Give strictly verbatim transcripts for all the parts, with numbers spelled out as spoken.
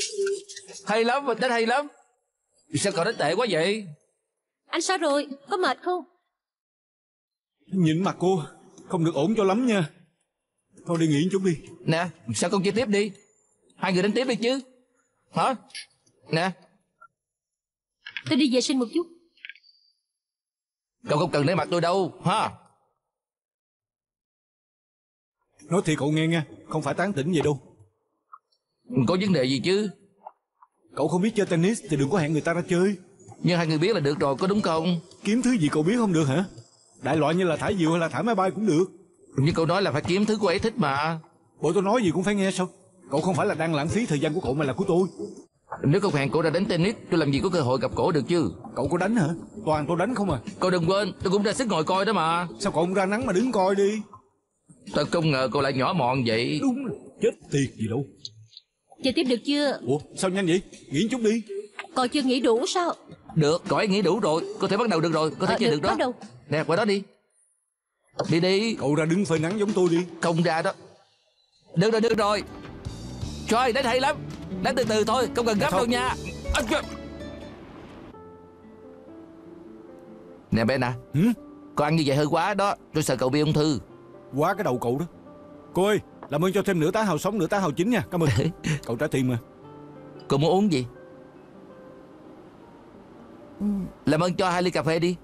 Hay lắm, mình đánh hay lắm. Sao cậu đánh tệ quá vậy? Anh sao rồi, có mệt không? Nhìn mặt cô không được ổn cho lắm nha. Thôi đi nghỉ chút đi. Nè, sao không chơi tiếp đi? Hai người đánh tiếp đi chứ. Hả? Nè, tôi đi vệ sinh một chút. cậu không cần để mặt tôi đâu, ha? Nói thiệt cậu nghe nha, không phải tán tỉnh vậy đâu. Có vấn đề gì chứ? Cậu không biết chơi tennis thì đừng có hẹn người ta ra chơi. Nhưng hai người biết là được rồi, có đúng không? Kiếm thứ gì cậu biết không được hả? Đại loại như là thả diều hay là thả máy bay cũng được. Nhưng cậu nói là phải kiếm thứ cô ấy thích mà. Bộ tôi nói gì cũng phải nghe sao? Cậu không phải là đang lãng phí thời gian của cậu mà là của tôi. Nếu không hẹn cổ ra đánh tennis, tôi làm gì có cơ hội gặp cổ được chứ? Cậu có đánh hả? Toàn tôi đánh không à. Cậu đừng quên, tôi cũng ra sức ngồi coi đó mà. Sao cậu không ra nắng mà đứng coi đi? Tôi không ngờ cậu lại nhỏ mọn vậy. Đúng rồi, chết tiệt gì đâu. Chơi tiếp được chưa? Ủa sao nhanh vậy? Nghỉ chút đi. Còn chưa nghỉ đủ sao? Được, cậu ấy nghĩ đủ rồi, có thể bắt đầu được rồi, có thể À, chơi được, được đó. bắt đầu. Nè, qua đó đi. Đi đi. Cậu ra đứng phơi nắng giống tôi đi. Không ra đó. Được rồi, được rồi. Trời, đánh hay lắm. Đánh từ từ thôi, không cần gấp đâu nha. À, trời. Nè bé nè, ừ? Con ăn như vậy hơi quá đó. Tôi sợ cậu bị ung thư. Quá cái đầu cậu đó. Cô ơi, làm ơn cho thêm nửa tá hào sống, nửa tá hào chín nha. Cảm ơn. Cậu trả tiền mà. Cô muốn uống gì? Làm ơn cho hai ly cà phê đi.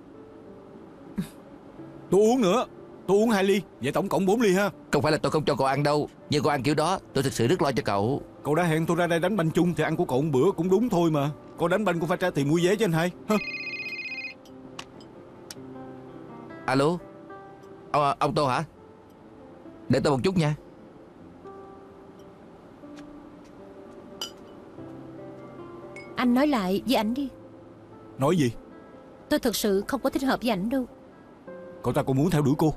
Tôi uống nữa. Tôi uống hai ly. Vậy tổng cộng bốn ly ha. Không phải là tôi không cho cậu ăn đâu, nhưng cậu ăn kiểu đó tôi thực sự rất lo cho cậu. Cậu đã hẹn tôi ra đây đánh banh chung thì ăn của cậu một bữa cũng đúng thôi mà. Cậu đánh banh cũng phải trả tiền mua vé cho anh hai. Hơ. Alo, ông, ông Tô hả? Để tôi một chút nha. Anh nói lại với ảnh đi. Nói gì? Tôi thật sự không có thích hợp với ảnh đâu. Cậu ta cũng muốn theo đuổi cô.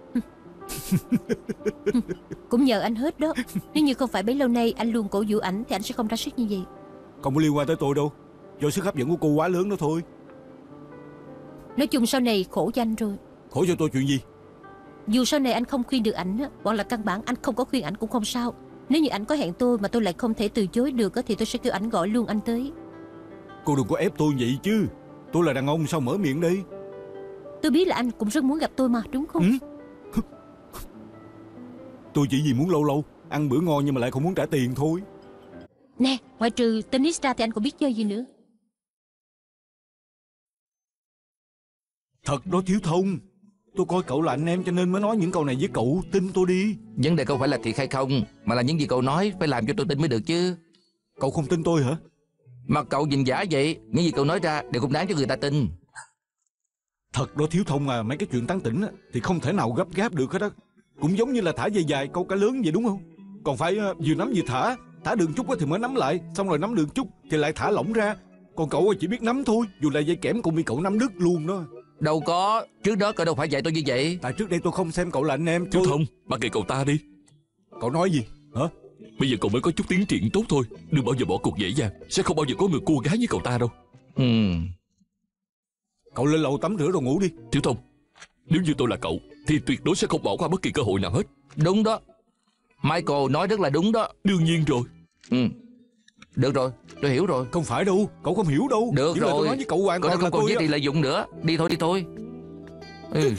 Cũng nhờ anh hết đó. Nếu như không phải bấy lâu nay anh luôn cổ vũ ảnh thì anh sẽ không ra sức như vậy. Không có liên quan tới tôi đâu. Do sức hấp dẫn của cô quá lớn đó thôi. Nói chung sau này khổ cho anh rồi. Khổ cho tôi chuyện gì? Dù sau này anh không khuyên được ảnh, hoặc là căn bản anh không có khuyên ảnh cũng không sao. Nếu như ảnh có hẹn tôi mà tôi lại không thể từ chối được thì tôi sẽ kêu ảnh gọi luôn anh tới. Cô đừng có ép tôi vậy chứ. Tôi là đàn ông sao mở miệng đây. Tôi biết là anh cũng rất muốn gặp tôi mà, đúng không? Ừ? Tôi chỉ vì muốn lâu lâu ăn bữa ngon nhưng mà lại không muốn trả tiền thôi. Nè, ngoài trừ tennis ra thì anh còn biết chơi gì nữa? Thật đó Thiếu Thông. Tôi coi cậu là anh em cho nên mới nói những câu này với cậu. Tin tôi đi. Vấn đề không phải là thiệt hay không, mà là những gì cậu nói phải làm cho tôi tin mới được chứ. Cậu không tin tôi hả? Mà cậu nhìn giả vậy, những gì cậu nói ra đều không đáng cho người ta tin. Thật đó Thiếu Thông à. Mấy cái chuyện tán tỉnh thì không thể nào gấp gáp được hết á. Cũng giống như là thả dây dài câu cá lớn vậy đúng không? Còn phải uh, vừa nắm vừa thả. Thả đường chút thì mới nắm lại. Xong rồi nắm đường chút thì lại thả lỏng ra. Còn cậu chỉ biết nắm thôi. Dù là dây kẽm cũng bị cậu nắm đứt luôn đó. Đâu có, trước đó cậu đâu phải dạy tôi như vậy. Tại trước đây tôi không xem cậu là anh em. Thiếu tôi... Thông, mặc kệ cậu ta đi. Cậu nói gì hả? Bây giờ cậu mới có chút tiến triển tốt thôi. Đừng bao giờ bỏ cuộc dễ dàng. Sẽ không bao giờ có người cô gái như cậu ta đâu. Ừ. Cậu lên lầu tắm rửa rồi ngủ đi. Thiếu Thông, nếu như tôi là cậu thì tuyệt đối sẽ không bỏ qua bất kỳ cơ hội nào hết. Đúng đó, Michael nói rất là đúng đó. Đương nhiên rồi. Ừ. Được rồi, tôi hiểu rồi. Không phải đâu, cậu không hiểu đâu. Được Chỉ rồi. là tôi nói với cậu hoàn Cậu toàn không là còn tôi giá á. trị lợi dụng nữa. Đi thôi, đi thôi. Ừ.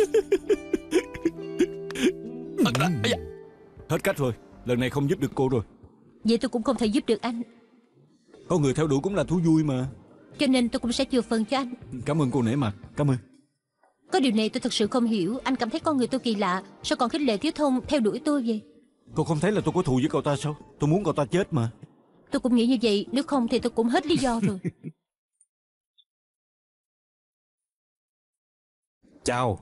Ừ. Hết cách rồi. Lần này không giúp được cô rồi. Vậy tôi cũng không thể giúp được anh. Có người theo đuổi cũng là thú vui mà. Cho nên tôi cũng sẽ chừa phần cho anh. Cảm ơn cô nể mặt. Cảm ơn. Có điều này tôi thật sự không hiểu. Anh cảm thấy con người tôi kỳ lạ, sao còn khích lệ Thiếu Thông theo đuổi tôi vậy? Cô không thấy là tôi có thù với cậu ta sao? Tôi muốn cậu ta chết mà. Tôi cũng nghĩ như vậy. Nếu không thì tôi cũng hết lý do rồi. Chào.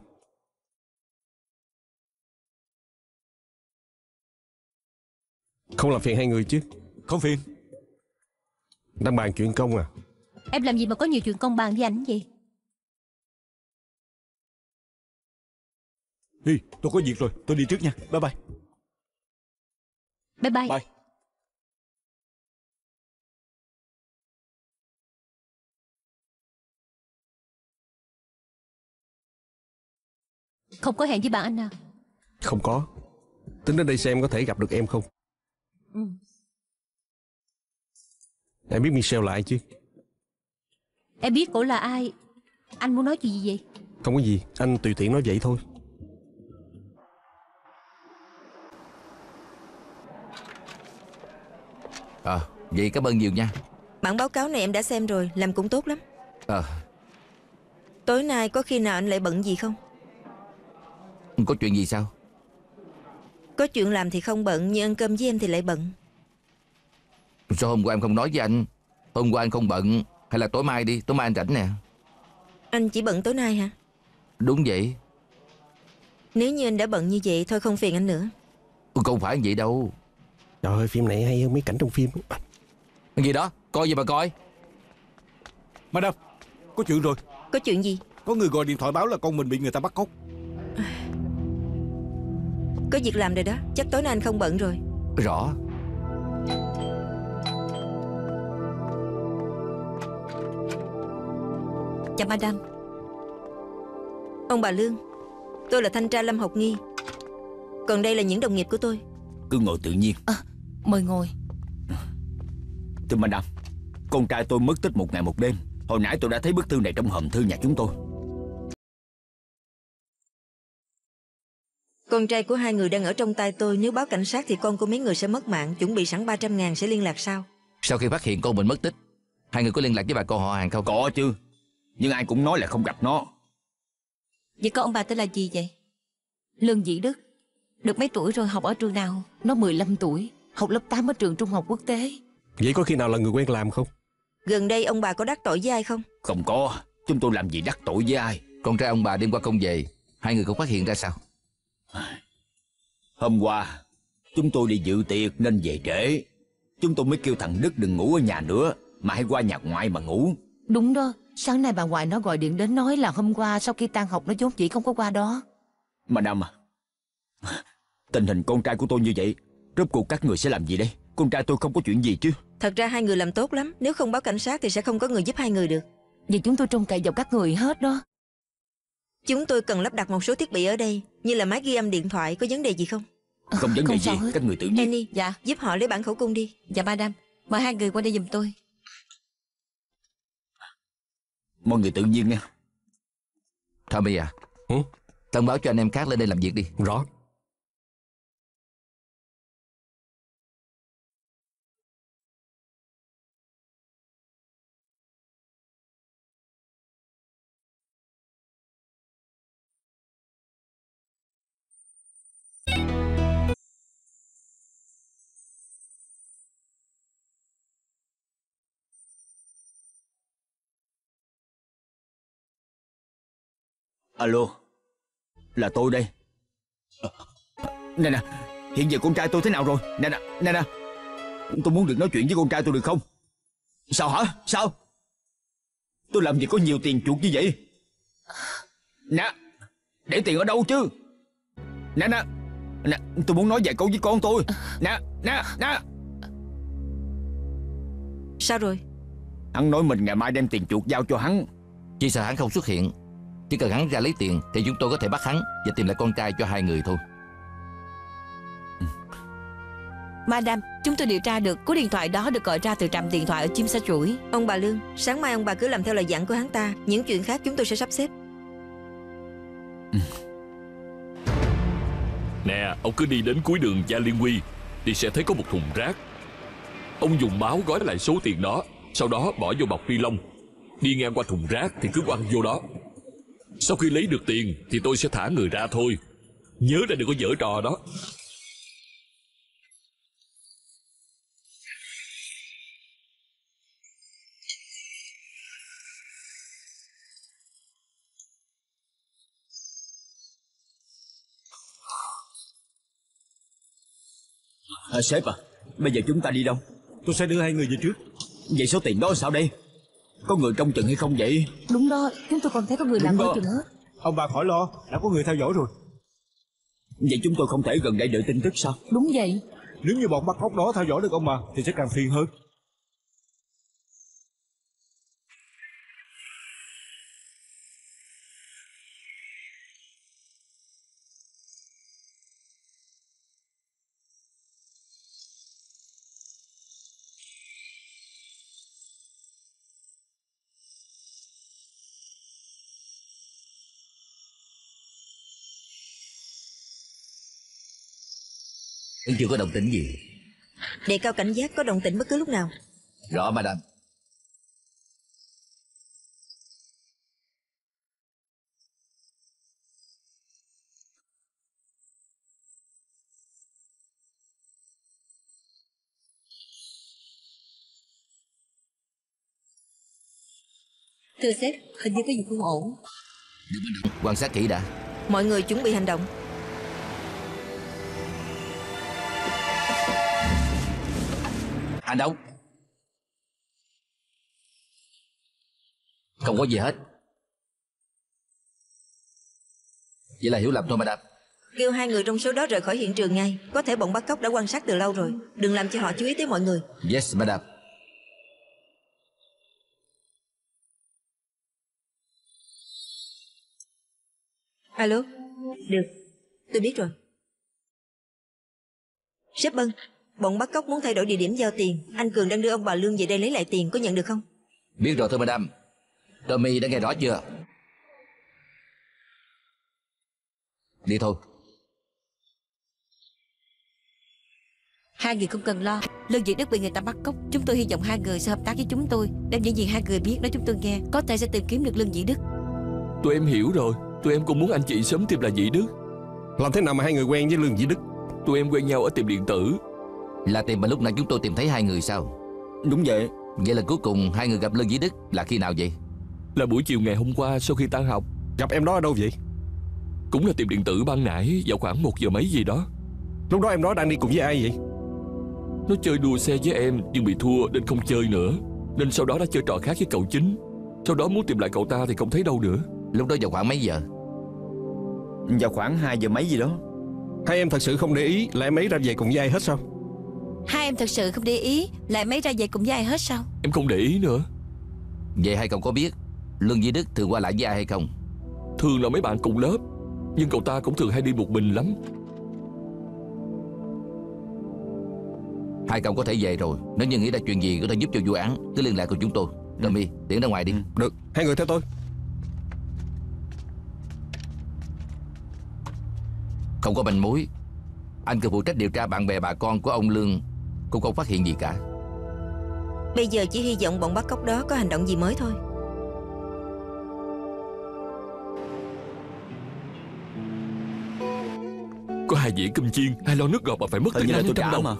Không làm phiền hai người chứ? Không phiền. Đang bàn chuyện công à? Em làm gì mà có nhiều chuyện công bàn với ảnh vậy? Đi, tôi có việc rồi. Tôi đi trước nha. Bye bye. Bye bye. Bye. Không có hẹn với bạn anh nào? Không có. Tính đến đây xem có thể gặp được em không. Ừ. Em biết Michelle là ai chứ? Em biết cổ là ai. Anh muốn nói chuyện gì vậy? Không có gì, anh tùy tiện nói vậy thôi. À, vậy cảm ơn nhiều nha. Bản báo cáo này em đã xem rồi, làm cũng tốt lắm. À, Tối nay có khi nào anh lại bận gì không? có chuyện gì sao? Có chuyện làm thì không bận, nhưng ăn cơm với em thì lại bận. Sao hôm qua em không nói với anh? Hôm qua anh không bận. Hay là tối mai đi, tối mai anh rảnh nè. Anh chỉ bận tối nay hả? Đúng vậy. Nếu như anh đã bận như vậy, thôi không phiền anh nữa. Không phải vậy đâu. Trời ơi, phim này hay hơn mấy cảnh trong phim. Cái gì đó, coi gì mà coi. Madam, có chuyện rồi. Có chuyện gì? Có người gọi điện thoại báo là con mình bị người ta bắt cóc. Có việc làm rồi đó, chắc tối nay anh không bận rồi. Rõ. Chào madam. Ông bà Lương, tôi là thanh tra Lâm Học Nghi. Còn đây là những đồng nghiệp của tôi. Cứ ngồi tự nhiên. À, mời ngồi. Thưa madam, con trai tôi mất tích một ngày một đêm. Hồi nãy tôi đã thấy bức thư này trong hòm thư nhà chúng tôi. Con trai của hai người đang ở trong tay tôi. Nếu báo cảnh sát thì con của mấy người sẽ mất mạng. Chuẩn bị sẵn ba trăm ngàn sẽ liên lạc sau. Sau khi phát hiện con mình mất tích, hai người có liên lạc với bà con họ hàng không? Có chứ, nhưng ai cũng nói là không gặp nó. Vậy con ông bà tên là gì vậy? Lương Dĩ Đức. Được mấy tuổi rồi, học ở trường nào? Nó mười lăm tuổi, học lớp tám ở trường trung học quốc tế. Vậy có khi nào là người quen làm không? Gần đây ông bà có đắc tội với ai không? Không có, chúng tôi làm gì đắc tội với ai. Con trai ông bà đêm qua không về, hai người không phát hiện ra sao? Hôm qua chúng tôi đi dự tiệc nên về trễ. Chúng tôi mới kêu thằng Đức đừng ngủ ở nhà nữa, mà hãy qua nhà ngoại mà ngủ. Đúng đó, sáng nay bà ngoại nó gọi điện đến nói là hôm qua sau khi tan học nó vốn chỉ không có qua đó. Madam à, tình hình con trai của tôi như vậy, rốt cuộc các người sẽ làm gì đây? Con trai tôi không có chuyện gì chứ? Thật ra hai người làm tốt lắm. Nếu không báo cảnh sát thì sẽ không có người giúp hai người được. Vì chúng tôi trông cậy vào các người hết đó. Chúng tôi cần lắp đặt một số thiết bị ở đây, như là máy ghi âm điện thoại. Có vấn đề gì không? Không vấn đề gì, hết. các người tự nhiên. Annie, Dạ, giúp họ lấy bản khẩu cung đi. dạ madam, mời hai người qua đây giùm tôi. Mọi người tự nhiên nha. Tommy à, Ừ? thông báo cho anh em khác lên đây làm việc đi. Rõ. Alo, là tôi đây. À, nè nè, hiện giờ con trai tôi thế nào rồi? Nè nè, nè nè, tôi muốn được nói chuyện với con trai tôi được không? Sao hả? Sao? Tôi làm gì có nhiều tiền chuộc như vậy? Nè, để tiền ở đâu chứ? Nè nè, nè, tôi muốn nói vài câu với con tôi. Nè, nè, nè. Sao rồi? Hắn nói mình ngày mai đem tiền chuộc giao cho hắn. Chỉ sợ hắn không xuất hiện. Chỉ cần hắn ra lấy tiền thì chúng tôi có thể bắt hắn và tìm lại con trai cho hai người thôi. Madam, chúng tôi điều tra được cú điện thoại đó được gọi ra từ trạm điện thoại ở Chim Sa Chuỗi. Ông bà Lương, sáng mai ông bà cứ làm theo lời dặn của hắn ta. Những chuyện khác chúng tôi sẽ sắp xếp. Nè, ông cứ đi đến cuối đường Gia Liên Huy thì sẽ thấy có một thùng rác. Ông dùng máu gói lại số tiền đó, sau đó bỏ vô bọc ni lông. Đi ngang qua thùng rác thì cứ quăng vô đó. Sau khi lấy được tiền thì tôi sẽ thả người ra thôi. Nhớ ra đừng có giở trò đó. À, sếp à, bây giờ chúng ta đi đâu? Tôi sẽ đưa hai người về trước. Vậy số tiền đó sao đây? Có người trông chừng hay không vậy? Đúng đó, chúng tôi còn thấy có người làm coi chừng hết. Ông bà khỏi lo, đã có người theo dõi rồi. Vậy chúng tôi không thể gần đây đợi tin tức sao? Đúng vậy. Nếu như bọn bắt cóc đó theo dõi được ông bà thì sẽ càng phiền hơn. Vẫn chưa có động tĩnh gì. Đề cao cảnh giác, có động tĩnh bất cứ lúc nào. Rõ madam. Thưa sếp, hình như có gì không ổn. Quan sát kỹ đã. Mọi người chuẩn bị hành động. Hành động. Không có gì hết. Vậy là hiểu lầm thôi madam. Kêu hai người trong số đó rời khỏi hiện trường ngay. Có thể bọn bắt cóc đã quan sát từ lâu rồi. Đừng làm cho họ chú ý tới mọi người. Yes madam. Alo. Được, tôi biết rồi. Sếp Bân, bọn bắt cóc muốn thay đổi địa điểm giao tiền. Anh Cường đang đưa ông bà Lương về đây lấy lại tiền, có nhận được không? Biết rồi thưa madam. Tommy đã nghe rõ chưa? Đi thôi. Hai người không cần lo. Lương Dĩ Đức bị người ta bắt cóc. Chúng tôi hy vọng hai người sẽ hợp tác với chúng tôi, đem những gì hai người biết nói chúng tôi nghe. Có thể sẽ tìm kiếm được Lương Dĩ Đức. Tụi em hiểu rồi. Tụi em cũng muốn anh chị sớm tìm lại Dĩ Đức. Làm thế nào mà hai người quen với Lương Dĩ Đức? Tụi em quen nhau ở tiệm điện tử. Là tìm mà lúc nãy chúng tôi tìm thấy hai người sao? Đúng vậy. Vậy là cuối cùng hai người gặp Lương Dĩ Đức là khi nào vậy? Là buổi chiều ngày hôm qua sau khi tan học. Gặp em đó ở đâu vậy? Cũng là tiệm điện tử ban nãy, vào khoảng một giờ mấy gì đó. Lúc đó em đó đang đi cùng với ai vậy? Nó chơi đua xe với em nhưng bị thua nên không chơi nữa. Nên sau đó đã chơi trò khác với cậu chính. Sau đó muốn tìm lại cậu ta thì không thấy đâu nữa. Lúc đó vào khoảng mấy giờ? Vào khoảng hai giờ mấy gì đó. Hai em thật sự không để ý là em ấy ra về cùng với ai hết sao? Hai em thật sự không để ý lại mấy ra về cùng với ai hết sao? Em không để ý nữa. Vậy hai cậu có biết Lương Dĩ Đức thường qua lại với ai hay không? Thường là mấy bạn cùng lớp, nhưng cậu ta cũng thường hay đi một mình lắm. Hai cậu có thể về rồi. Nếu như nghĩ ra chuyện gì có thể giúp cho vụ án, cứ liên lạc cùng chúng tôi. Tommy, tiễn ra ngoài đi. Được, hai người theo tôi. Không có manh mối. Anh cứ phụ trách điều tra bạn bè bà con của ông Lương. Cũng không phát hiện gì cả. Bây giờ chỉ hy vọng bọn bắt cóc đó có hành động gì mới thôi. Có hai dĩa cơm chiên, hai lon nước ngọt mà phải mất tới năm trăm đồng.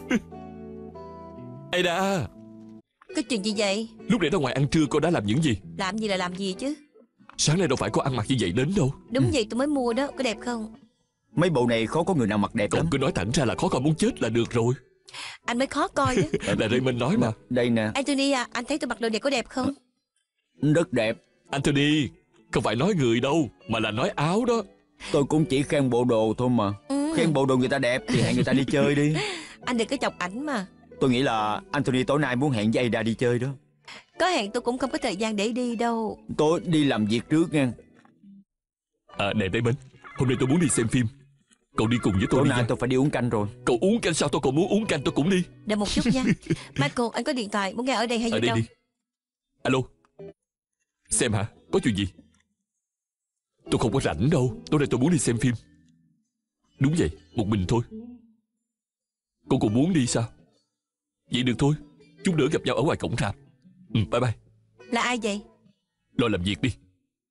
Ê đà, Cái chuyện gì vậy? lúc nãy ra ngoài ăn trưa cô đã làm những gì? Làm gì là làm gì chứ? Sáng nay đâu phải cô ăn mặc như vậy đến đâu. Đúng vậy, tôi mới mua đó, có đẹp không? Mấy bộ này khó có người nào mặc đẹp Cậu lắm. cứ nói thẳng ra là khó coi muốn chết là được rồi. Anh mới khó coi đó. Là Raymond nói mà. Đây nè. Anthony à, anh thấy tôi mặc đồ này có đẹp không? Rất đẹp. Anthony, không phải nói người đâu, mà là nói áo đó. Tôi cũng chỉ khen bộ đồ thôi mà. Ừ. Khen bộ đồ người ta đẹp thì hẹn người ta đi chơi đi. Anh đừng có chọc ảnh mà. Tôi nghĩ là Anthony tối nay muốn hẹn với Ada đi chơi đó. Có hẹn tôi cũng không có thời gian để đi đâu. Tôi đi làm việc trước nha. À nè Raymond, hôm nay tôi muốn đi xem phim. Cậu đi cùng với tôi Tối đi nay nha. tôi phải đi uống canh rồi. Cậu uống canh sao tôi còn muốn uống canh tôi cũng đi. Đợi một chút nha. Michael, anh có điện thoại, muốn nghe ở đây hay Ở gì đây đâu? đi. Alo. Xem hả? Có chuyện gì? Tôi không có rảnh đâu. Tối nay tôi muốn đi xem phim. Đúng vậy, một mình thôi. Cô cũng muốn đi sao? Vậy được thôi. Chút nữa gặp nhau ở ngoài cổng rạp. Ừ, bye bye. Là ai vậy? Lo làm việc đi.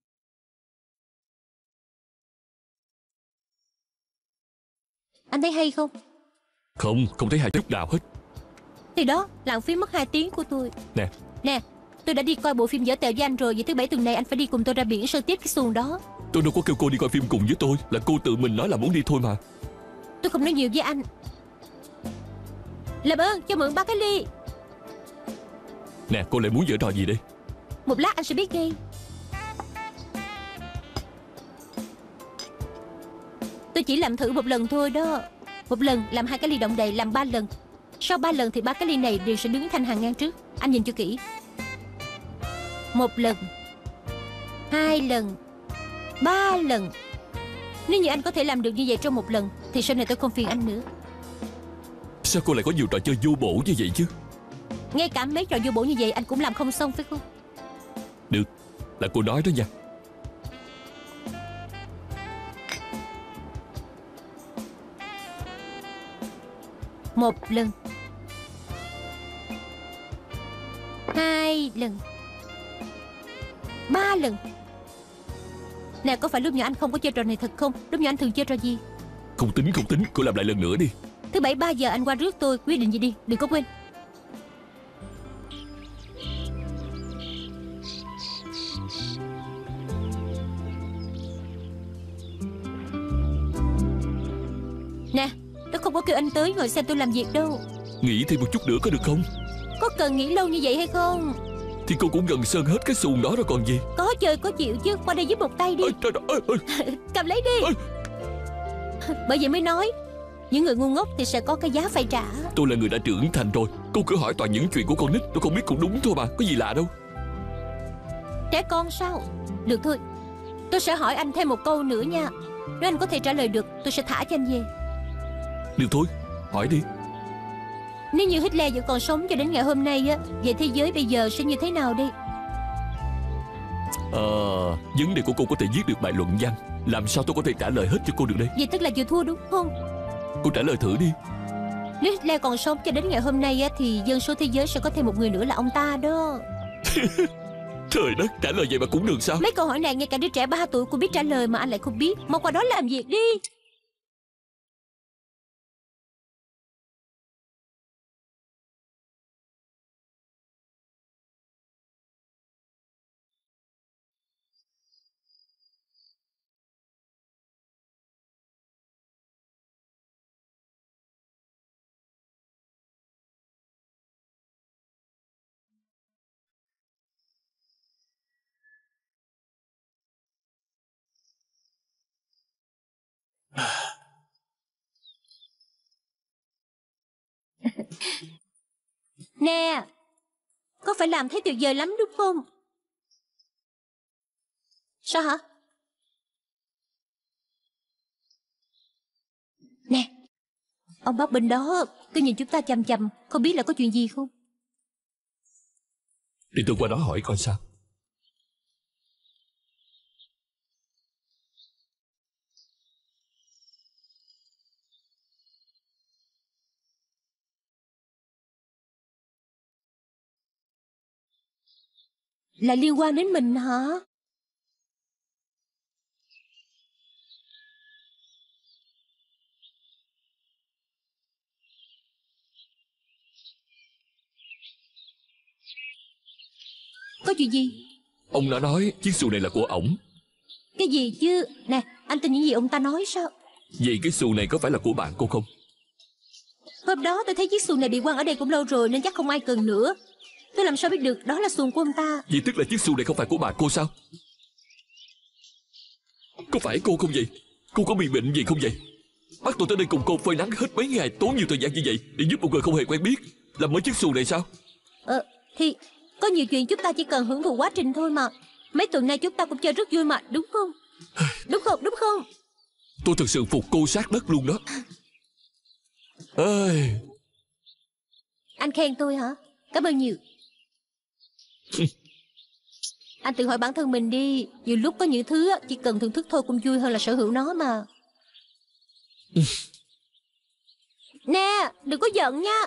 Anh thấy hay không? Không, không thấy hài chút nào hết. Thì đó, lãng phí mất hai tiếng của tôi. Nè, Nè, tôi đã đi coi bộ phim dở tẹo với anh rồi. Vậy thứ bảy tuần này anh phải đi cùng tôi ra biển sơ tiếp cái xuồng đó. tôi đâu có kêu cô đi coi phim cùng với tôi. Là cô tự mình nói là muốn đi thôi mà. Tôi không nói nhiều với anh. Làm ơn cho mượn ba cái ly. Nè, cô lại muốn giở trò gì đây? Một lát anh sẽ biết ngay. Tôi chỉ làm thử một lần thôi đó. Một lần làm hai cái ly đọng đầy, làm ba lần. Sau ba lần thì ba cái ly này đều sẽ đứng thành hàng ngang trước. Anh nhìn cho kỹ. Một lần, hai lần, ba lần. Nếu như anh có thể làm được như vậy trong một lần thì sau này tôi không phiền anh nữa. Sao cô lại có nhiều trò chơi vô bổ như vậy chứ? Ngay cả mấy trò vô bổ như vậy anh cũng làm không xong phải không? Được, là cô nói đó nha. Một lần. Hai lần. Ba lần. Nè, có phải lúc nhỏ anh không có chơi trò này thật không? Lúc nhỏ anh thường chơi trò gì? Không tính không tính, cô làm lại lần nữa đi. Thứ bảy ba giờ anh qua rước tôi. Quyết định gì đi, đừng có quên. Nè, tôi không có kêu anh tới ngồi xem tôi làm việc đâu. Nghỉ thêm một chút nữa có được không? Có cần nghỉ lâu như vậy hay không? Thì cô cũng gần sơn hết cái xuồng đó rồi còn gì. Có chơi có chịu chứ. Qua đây giúp một tay đi. Ê, trời ơi, ơi. Cầm lấy đi. Ê. Bởi vậy mới nói, những người ngu ngốc thì sẽ có cái giá phải trả. Tôi là người đã trưởng thành rồi. Cô cứ hỏi toàn những chuyện của con nít. Tôi không biết cũng đúng thôi mà. Có gì lạ đâu. Trẻ con sao? Được thôi, tôi sẽ hỏi anh thêm một câu nữa nha. Nếu anh có thể trả lời được, tôi sẽ thả cho anh về. Được thôi, hỏi đi. Nếu như Hitler vẫn còn sống cho đến ngày hôm nay á, vậy thế giới bây giờ sẽ như thế nào đây? Ờ, vấn đề của cô có thể viết được bài luận văn. Làm sao tôi có thể trả lời hết cho cô được đây? Vậy tức là chịu thua đúng không? Cô trả lời thử đi. Nếu Hitler còn sống cho đến ngày hôm nay á, thì dân số thế giới sẽ có thêm một người nữa là ông ta đó. Trời đất, trả lời vậy mà cũng được sao? Mấy câu hỏi này ngay cả đứa trẻ ba tuổi cũng biết trả lời mà anh lại không biết. Mau qua đó làm việc đi. Nè, có phải làm thấy tuyệt vời lắm đúng không? Sao hả? Nè, ông bác bên đó cứ nhìn chúng ta chằm chằm, không biết là có chuyện gì không? Để tôi qua đó hỏi coi sao. Là liên quan đến mình hả? Có chuyện gì? Ông đã nói chiếc xuồng này là của ổng. Cái gì chứ? Nè, anh tin những gì ông ta nói sao? Vậy cái xuồng này có phải là của bạn cô không? Hôm đó tôi thấy chiếc xuồng này bị quăng ở đây cũng lâu rồi nên chắc không ai cần nữa. Tôi làm sao biết được đó là xuồng của ông ta? Vậy tức là chiếc xuồng này không phải của bạn cô sao? Có phải cô không vậy? Cô có bị bệnh gì không vậy? Bắt tôi tới đây cùng cô phơi nắng hết mấy ngày, tốn nhiều thời gian như vậy để giúp một người không hề quen biết làm mới chiếc xuồng này sao? Ờ, thì có nhiều chuyện chúng ta chỉ cần hưởng thụ quá trình thôi mà. Mấy tuần nay chúng ta cũng chơi rất vui mà, đúng không? Đúng không, đúng không? Tôi thật sự phục cô sát đất luôn đó. Ơi. Anh khen tôi hả? Cảm ơn nhiều. Anh tự hỏi bản thân mình đi. Nhiều lúc có những thứ chỉ cần thưởng thức thôi cũng vui hơn là sở hữu nó mà. Nè, đừng có giận nha.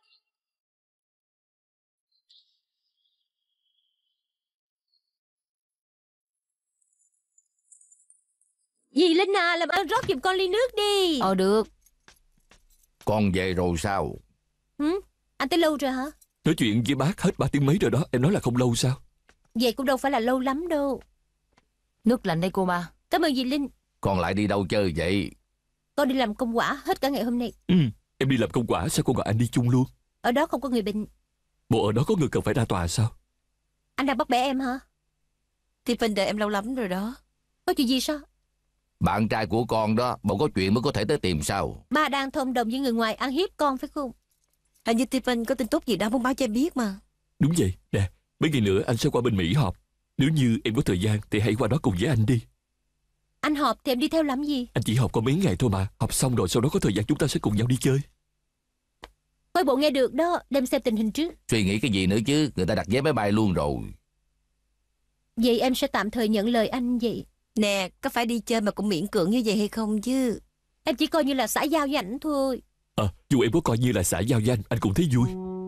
Dì Linh à, làm ơn rót giùm con ly nước đi. Ờ được. Con về rồi sao? Hử? Anh tới lâu rồi hả? Nói chuyện với bác hết ba tiếng mấy rồi đó. Em nói là không lâu sao? Vậy cũng đâu phải là lâu lắm đâu. Nước lạnh đây cô mà. Cảm ơn dì Linh. Con lại đi đâu chơi vậy? Con đi làm công quả hết cả ngày hôm nay. Ừ, em đi làm công quả sao cô gọi anh đi chung luôn? Ở đó không có người bệnh. Bộ ở đó có người cần phải ra tòa sao? Anh đang bắt bẻ em hả? Tiffany đợi em lâu lắm rồi đó. Có chuyện gì sao? Bạn trai của con đó, bộ có chuyện mới có thể tới tìm sao? Ba đang thông đồng với người ngoài ăn hiếp con phải không? Hình như Tiffany có tin tốt gì đó muốn báo cho em biết mà. Đúng vậy, nè, mấy ngày nữa anh sẽ qua bên Mỹ họp. Nếu như em có thời gian thì hãy qua đó cùng với anh đi. Anh họp thì em đi theo làm gì? Anh chỉ họp có mấy ngày thôi mà. Học xong rồi sau đó có thời gian chúng ta sẽ cùng nhau đi chơi. Coi bộ nghe được đó, đem xem tình hình trước. Suy nghĩ cái gì nữa chứ, người ta đặt vé máy bay luôn rồi. Vậy em sẽ tạm thời nhận lời anh vậy. Nè, có phải đi chơi mà cũng miễn cưỡng như vậy hay không chứ? Em chỉ coi như là xã giao với ảnh thôi. À, dù em có coi như là xã giao với anh Anh cũng thấy vui.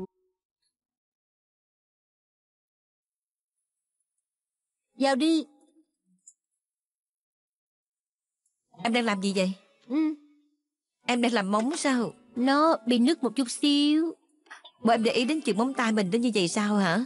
Vào đi. Em đang làm gì vậy? Ừ. Em đang làm móng sao? Nó bị nứt một chút xíu. Bộ em để ý đến chuyện móng tay mình đến như vậy sao hả?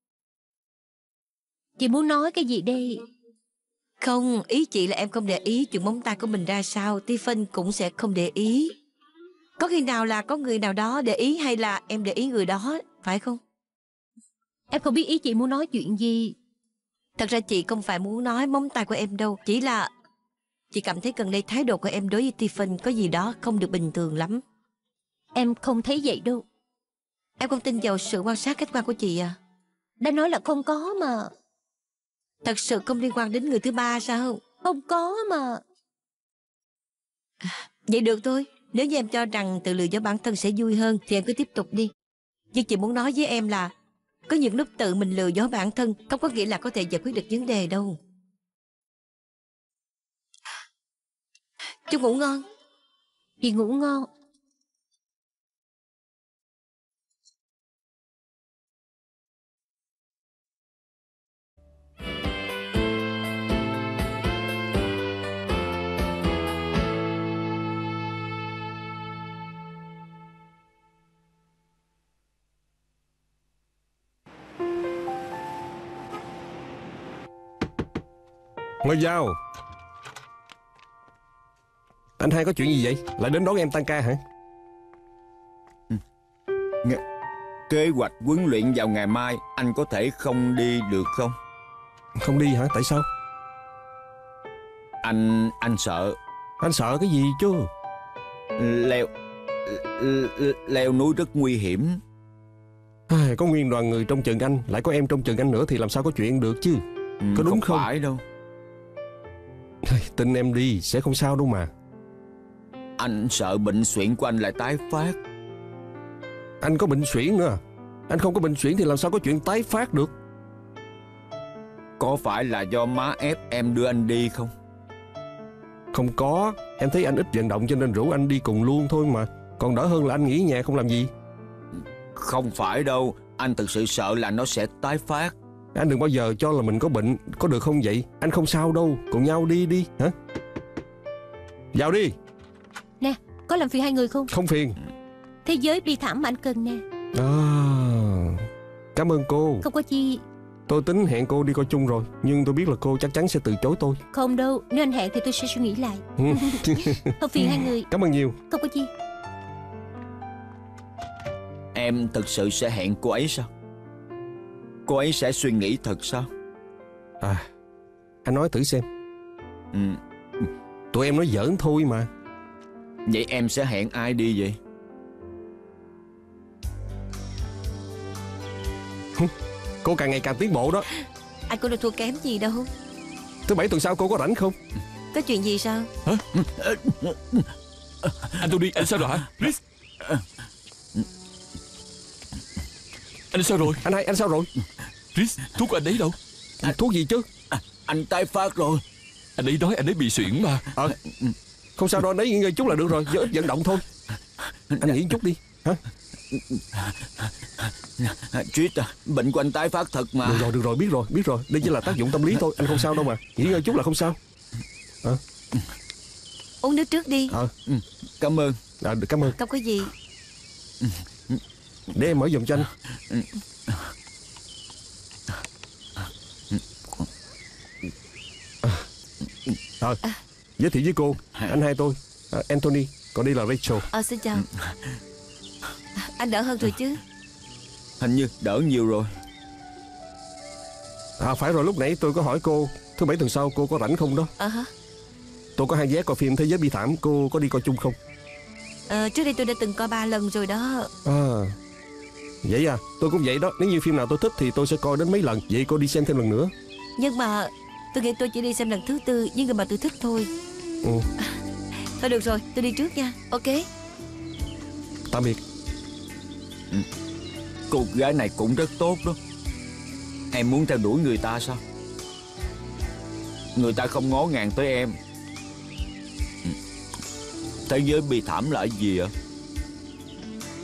Chị muốn nói cái gì đây? Không, ý chị là em không để ý chuyện móng tay của mình ra sao, Tiffany cũng sẽ không để ý. Có khi nào là có người nào đó để ý hay là em để ý người đó, phải không? Em không biết ý chị muốn nói chuyện gì. Thật ra chị không phải muốn nói móng tay của em đâu, chỉ là chị cảm thấy gần đây thái độ của em đối với Tiffany có gì đó không được bình thường lắm. Em không thấy vậy đâu. Em không tin vào sự quan sát khách quan của chị à? Đã nói là không có mà. Thật sự không liên quan đến người thứ ba sao? Không có mà. À, vậy được thôi. Nếu như em cho rằng tự lừa dối bản thân sẽ vui hơn thì em cứ tiếp tục đi. Nhưng chị muốn nói với em là có những lúc tự mình lừa dối bản thân không có nghĩa là có thể giải quyết được vấn đề đâu. Chúc ngủ ngon. Chị ngủ ngon. Ngồi vào. Anh hai có chuyện gì vậy? Lại đến đón em tăng ca hả? Kế hoạch huấn luyện vào ngày mai, anh có thể không đi được không? Không đi hả? Tại sao? Anh... anh sợ. Anh sợ cái gì chứ? Leo... leo núi rất nguy hiểm. À, có nguyên đoàn người trong chừng anh, lại có em trong chừng anh nữa thì làm sao có chuyện được chứ? Ừ, có đúng không? Không phải đâu. Tin em đi, sẽ không sao đâu mà. Anh sợ bệnh suyễn của anh lại tái phát. Anh có bệnh suyễn nữa à? Anh không có bệnh suyễn thì làm sao có chuyện tái phát được? Có phải là do má ép em đưa anh đi không? Không có. Em thấy anh ít vận động cho nên rủ anh đi cùng luôn thôi mà. Còn đỡ hơn là anh nghỉ nhà không làm gì. Không phải đâu. Anh thực sự sợ là nó sẽ tái phát. Anh đừng bao giờ cho là mình có bệnh. Có được không vậy? Anh không sao đâu. Cùng nhau đi đi hả? Vào đi. Nè, có làm phiền hai người không? Không phiền. Thế giới bi thảm mà anh cần nè. À, cảm ơn cô. Không có chi. Tôi tính hẹn cô đi coi chung rồi, nhưng tôi biết là cô chắc chắn sẽ từ chối tôi. Không đâu, nếu anh hẹn thì tôi sẽ suy nghĩ lại. Không phiền hai người. Cảm ơn nhiều. Không có chi. Em thực sự sẽ hẹn cô ấy sao? Cô ấy sẽ suy nghĩ thật sao? À, anh nói thử xem. Ừ. Tụi em nói giỡn thôi mà. Vậy em sẽ hẹn ai đi vậy? Cô càng ngày càng tiến bộ đó. Anh cũng đâu thua kém gì đâu. Thứ bảy tuần sau cô có rảnh không? Có chuyện gì sao? Hả? Anh Tony, anh sao rồi hả? Chris, anh sao rồi? Anh hai, anh sao rồi? Chris, thuốc của anh ấy đâu? À, thuốc gì chứ? À, anh tái phát rồi. Anh ấy nói anh ấy bị suyễn mà. Ờ, không sao đâu, anh ấy nghỉ ngơi chút là được rồi. Giờ ít vận động thôi. Anh nghỉ chút đi. Hả? Triết à, bệnh của anh tái phát thật mà. Được rồi, được rồi, biết rồi, biết rồi. Đây chỉ là tác dụng tâm lý thôi. Anh không sao đâu mà. Nghỉ ngơi chút là không sao. À. Uống nước trước đi. Ờ, à, cảm ơn. À, cảm ơn. Không có gì. Để em mở giùm cho anh. À, à, giới thiệu với cô, anh hai tôi, à, Anthony, còn đây là Rachel. Ờ, xin chào. Anh đỡ hơn rồi chứ? Hình như đỡ nhiều rồi. À phải rồi, lúc nãy tôi có hỏi cô thứ bảy tuần sau cô có rảnh không đó. Ờ hả? Tôi có hai vé coi phim Thế giới bi thảm, cô có đi coi chung không? Ờ, trước đây tôi đã từng coi ba lần rồi đó. À, vậy à, tôi cũng vậy đó. Nếu như phim nào tôi thích thì tôi sẽ coi đến mấy lần. Vậy cô đi xem thêm lần nữa. Nhưng mà tôi nghĩ tôi chỉ đi xem lần thứ tư với người mà tôi thích thôi. Ừ. Thôi được rồi, tôi đi trước nha. Ok. Tạm biệt. Ừ. Cô gái này cũng rất tốt đó. Em muốn theo đuổi người ta sao? Người ta không ngó ngàng tới em. Thế giới bi thảm là gì ạ?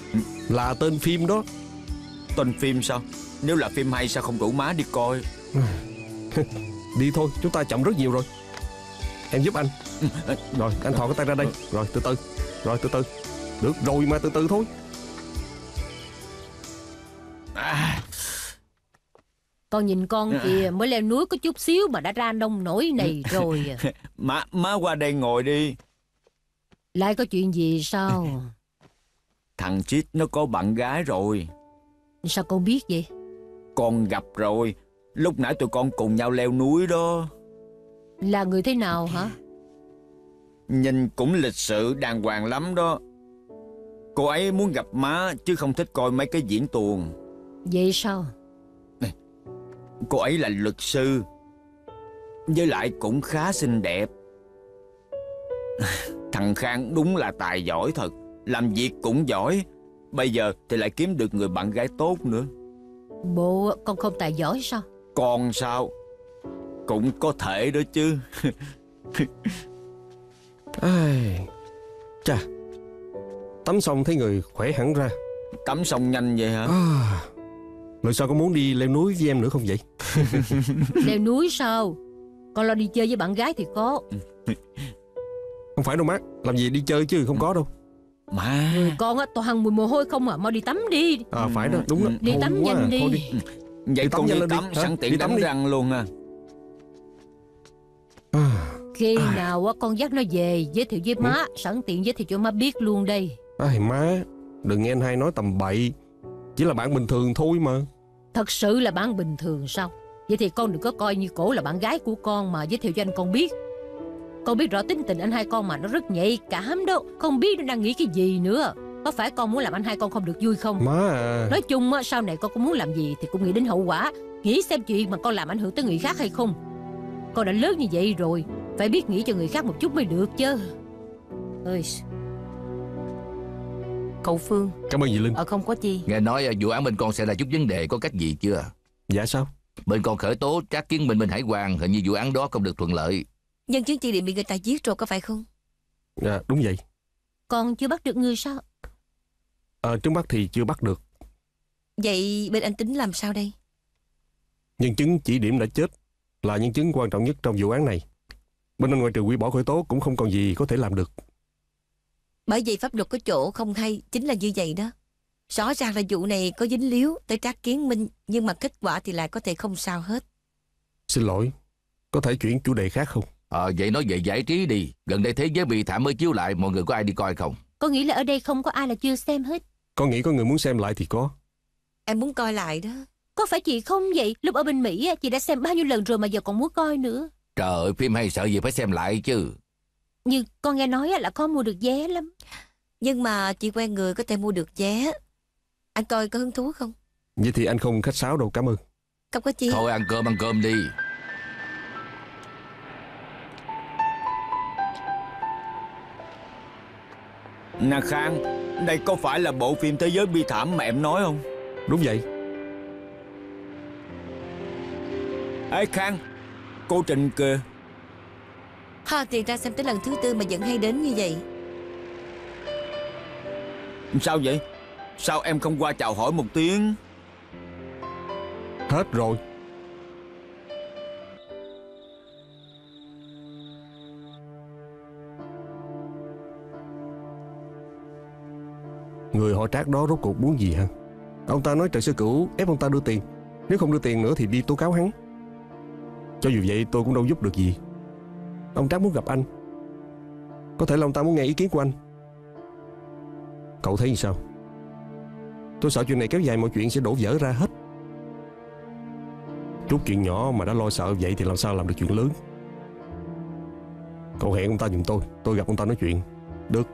Là tên phim đó. Tên phim sao? Nếu là phim hay sao không rủ má đi coi? Đi thôi, chúng ta chậm rất nhiều rồi. Em giúp anh. Rồi, anh thò cái tay ra đây. Rồi, từ từ. Rồi, từ từ. Được rồi mà, từ từ thôi. À. Con nhìn con kìa, mới leo núi có chút xíu mà đã ra nông nổi này rồi. Má, má qua đây ngồi đi. Lại có chuyện gì sao? Thằng Chít nó có bạn gái rồi. Sao con biết vậy? Con gặp rồi. Lúc nãy tụi con cùng nhau leo núi đó. Là người thế nào hả? Nhìn cũng lịch sự đàng hoàng lắm đó. Cô ấy muốn gặp má chứ không thích coi mấy cái diễn tuồng. Vậy sao? Cô ấy là luật sư, với lại cũng khá xinh đẹp. Thằng Khang đúng là tài giỏi thật. Làm việc cũng giỏi. Bây giờ thì lại kiếm được người bạn gái tốt nữa. Bộ con không tài giỏi sao? Còn sao? Cũng có thể đó chứ. Ai... Chà, tắm xong thấy người khỏe hẳn ra. Tắm xong nhanh vậy hả? À... Rồi sao con muốn đi leo núi với em nữa không vậy? Leo núi sao? Con lo đi chơi với bạn gái thì có. Không phải đâu má. Làm gì đi chơi chứ không có đâu. Má, Người con á toàn mùi mồ hôi không à. Mau đi tắm đi. À phải đó, đúng đó. Đi Hôi tắm quá nhanh à. đi. Thôi đi. vậy Đi tắm con nhanh đi lên đi. tắm Hả? sẵn tiện Đi tắm đánh đi. răng luôn à. Khi nào á con dắt nó về giới thiệu với má. Sẵn tiện giới thiệu cho má biết luôn đây. Ai má, đừng nghe anh hai nói tầm bậy. Chỉ là bạn bình thường thôi mà. Thật sự là bạn bình thường sao? Vậy thì con đừng có coi như cổ là bạn gái của con mà giới thiệu cho anh con biết. Con biết rõ tính tình anh hai con mà nó rất nhạy cảm đó. Không biết nó đang nghĩ cái gì nữa. Có phải con muốn làm anh hai con không được vui không? Má à. Nói chung á, sau này con có muốn làm gì thì cũng nghĩ đến hậu quả. Nghĩ xem chuyện mà con làm ảnh hưởng tới người khác hay không. Con đã lớn như vậy rồi, phải biết nghĩ cho người khác một chút mới được chứ. Ơi. Cậu Phương. Cảm ơn dì Linh. Ờ không có chi. Nghe nói vụ án bên con sẽ là chút vấn đề, có cách gì chưa? Dạ sao? Bên con khởi tố các chứng minh bên hải quan, hình như vụ án đó không được thuận lợi. Nhân chứng chỉ điểm bị người ta giết rồi có phải không? Dạ đúng vậy. Con chưa bắt được người sao? Ờ trước mắt thì chưa bắt được. Vậy bên anh tính làm sao đây? Nhân chứng chỉ điểm đã chết là nhân chứng quan trọng nhất trong vụ án này. Bên anh ngoại trừ hủy bỏ khởi tố cũng không còn gì có thể làm được. Bởi vậy pháp luật có chỗ không hay chính là như vậy đó. Rõ ràng là vụ này có dính líu tới Trác Kiến Minh, nhưng mà kết quả thì lại có thể không sao hết. Xin lỗi, có thể chuyển chủ đề khác không? Ờ vậy nói về giải trí đi. Gần đây Thế Giới Bi Thảm mới chiếu lại, mọi người có ai đi coi không? Con nghĩ là ở đây không có ai là chưa xem hết. Con nghĩ có người muốn xem lại thì có. Em muốn coi lại đó. Có phải chị không vậy? Lúc ở bên Mỹ chị đã xem bao nhiêu lần rồi mà giờ còn muốn coi nữa. Trời ơi, phim hay sợ gì phải xem lại chứ. Nhưng con nghe nói là con mua được vé lắm. Nhưng mà chị quen người có thể mua được vé. Anh coi có hứng thú không? Vậy thì anh không khách sáo đâu, cảm ơn. Không có chi. Thôi ăn cơm ăn cơm đi. Nè Khang, đây có phải là bộ phim Thế Giới Bi Thảm mà em nói không? Đúng vậy. Ê Khang, cô Trình kìa. Ha, thì ra xem tới lần thứ tư mà vẫn hay đến như vậy. Sao vậy? Sao em không qua chào hỏi một tiếng? Hết rồi. Người họ Trác đó rốt cuộc muốn gì hả? Ông ta nói Trần Sư Cửu ép ông ta đưa tiền. Nếu không đưa tiền nữa thì đi tố cáo hắn. Cho dù vậy tôi cũng đâu giúp được gì. Ông Trác muốn gặp anh. Có thể là ông ta muốn nghe ý kiến của anh. Cậu thấy như sao? Tôi sợ chuyện này kéo dài mọi chuyện sẽ đổ vỡ ra hết. Chút chuyện nhỏ mà đã lo sợ vậy thì làm sao làm được chuyện lớn. Cậu hẹn ông ta giùm tôi. Tôi gặp ông ta nói chuyện. Được.